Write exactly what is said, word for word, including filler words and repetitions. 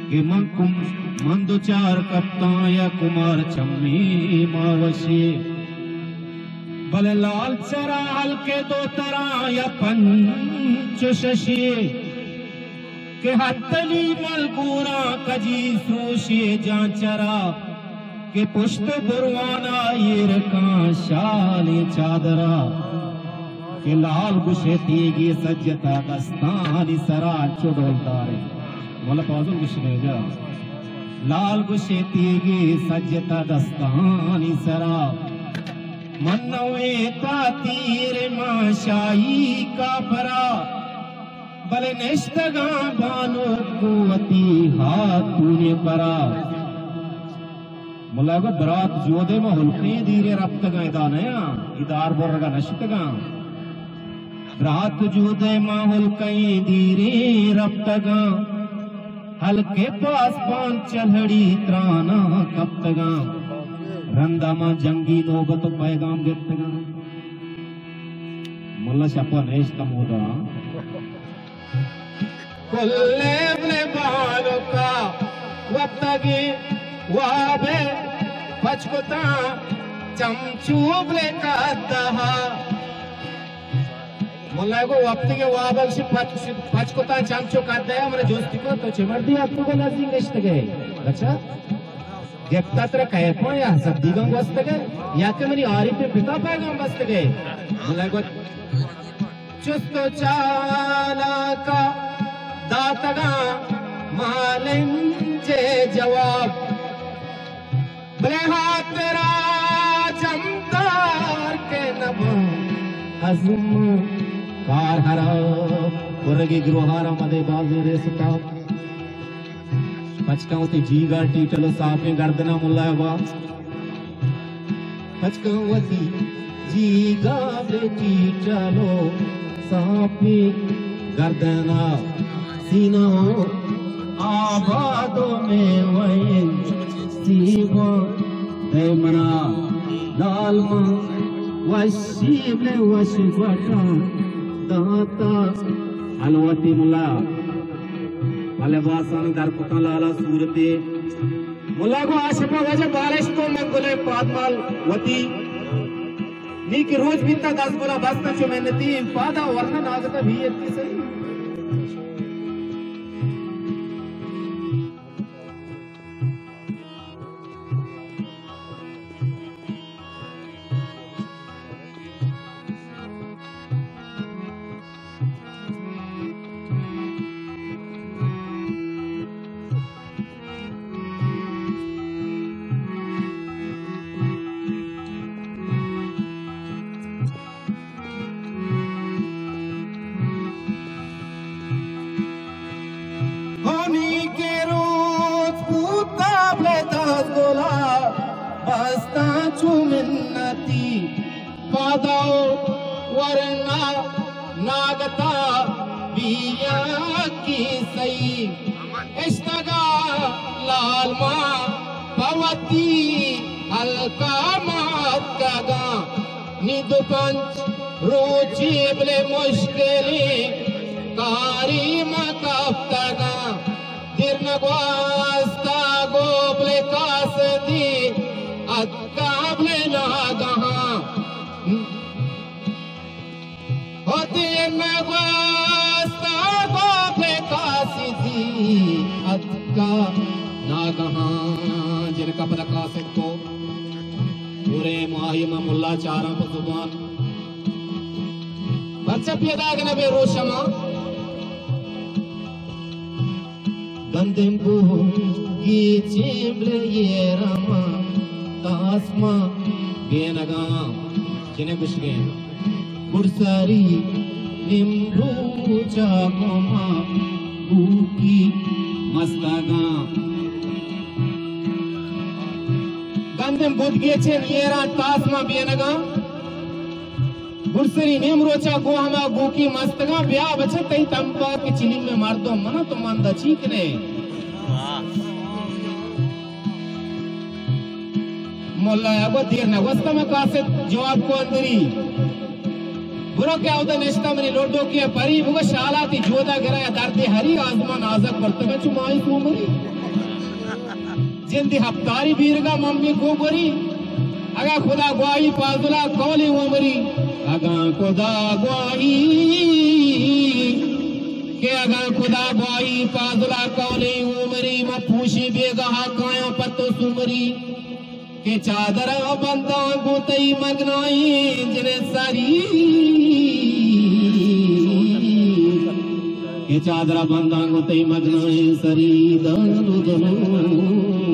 कि मन कुम मंदो चार कप्ता या कुमार छम्मी मावशी भले लाल चरा हल्के दो तरह या पंच शशि के हत्तली मलबूरा कजी सोशिए जांचरा के पुष्ट बुरवाना ये रका शाली चादरा के लाल गुशे तीगी सज्जता दस्तानी सरा चुडोलतारे मोला पाजुल गुशे जा लाल गुशे तीगी सज्जता दस्तानी सरा मनवे का तीर माशाई का भरा भले निष्ठगा बानो कुवती हाथूने परा मुलागा बरात जोदे में हुल्के धीरे रफ्तगा इदानया इदार बोरगा नष्टगा बरात जोदे में हुल्के धीरे रफ्तगा हल्के पास पान चलड़ी त्राना कप्तगा रंदा मां जंगी नोबत पैगाम गिरतगा मुल्ला शपा नेश तमोदा कुल्ले अपने बालों का वक्तगी वाबे पचकुता चमचूबले का दहा मुल्ला को वक्त के वाबक से पचकुता चमचू का दहा मैंने जोस्ती को तो चिमर दिया आपको को नजदीक रिश्ते गए अच्छा देखता तेरा कहे कौन या सब्दी गंग बस्त गए या के मेरी आरी पे पिता पैगाम बस्त गए मुल्ला को चुस्तो चाला का दातगा मालिंजे जवाब बले हाथ तेरा जमदार के नब हजम कार हरा पुरगी ग्रोहारा मदे बाजू रेसता पचकावती जी गाटी चलो साफे गर्दना मुल्लावा पचकावती जी गा बेटी चलो साफे गर्दना सीना आबादों में वही सीवा देमना दालमा वशीब ने वशीबटा दाता अलवती मुला वाले बासान दर पुता लाला सूरते मुला को आशपा वजह बारिश तो मंगले पादमाल वती नी की रोज बीता दस बोला बस्ता चो मेहनती पादा वरना नागता भी इतनी सही मिन्नती पादाओ वरना नागता बिया की सही इश्तगा लाल माँ पवती हल्का मातगा निदु पंच रोची बले मुश्किली कारी मकफ्तगा दिरनगवास्ता गोबले कासदी अक्काबले नागहा होती नगवास्ता गोबले कासदी अक्का नागहा जिनका पता कासिद को पूरे माहिमा मुल्ला चारा पर जुबान बच्चा पियदाग नबे रोशमा गंदिम को की चिमले ये रमा तास्मा बेनगा जिने कुछ गए गुरसारी निम्बू चाकोमा बूकी मस्तागा गंदिम बुद्ध के चे नियरा तास्मा बेनगा गुरसरी निम्रोचा को हमा बूकी मस्तगा ब्याह बचे तई तंपा के चिनी में मार दो मना तो मंदा चीकने मोल्ला यागो देर ना वस्ता में कासे जवाब को अंदरी बुरा क्या होता नेस्ता मनी लोडो के परी बुगा शाला ती जोदा गिरा या दर्दे हरी आजमान आजक बर्तन में चुमाई तू मरी जिंदी हफ्तारी बीरगा मम्मी को बरी अगा खुदा ग्वाही पाजुला कौले उमरी अगा खुदा ग्वाही के अगा खुदा ग्वाही पाजुला कौले उमरी म पूछी बेगहा काया पत्तो सुमरी के चादर बंदा गुतई मगनाई जिने सारी के चादर बंदा गुतई मगनाई सरी दानु दनो